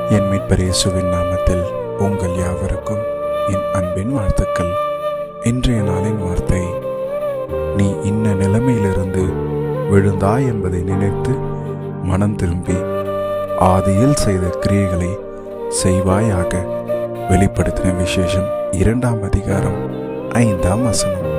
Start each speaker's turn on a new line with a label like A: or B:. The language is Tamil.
A: என் மீட்பர் இயேசுவின் நாமத்தில் உங்கள் யாவருக்கும் என் அன்பின் வாழ்த்துக்கள். இன்றைய நாளின் வார்த்தை: நீ இன்ன நிலைமையிலிருந்து விழுந்தாய் என்பதை நினைத்து மனம் திரும்பி ஆதியில் செய்த கிரியைகளை செய்வாயாக. வெளிப்படுத்தின விசேஷம் 2 அதிகாரம் 5 வசனம்.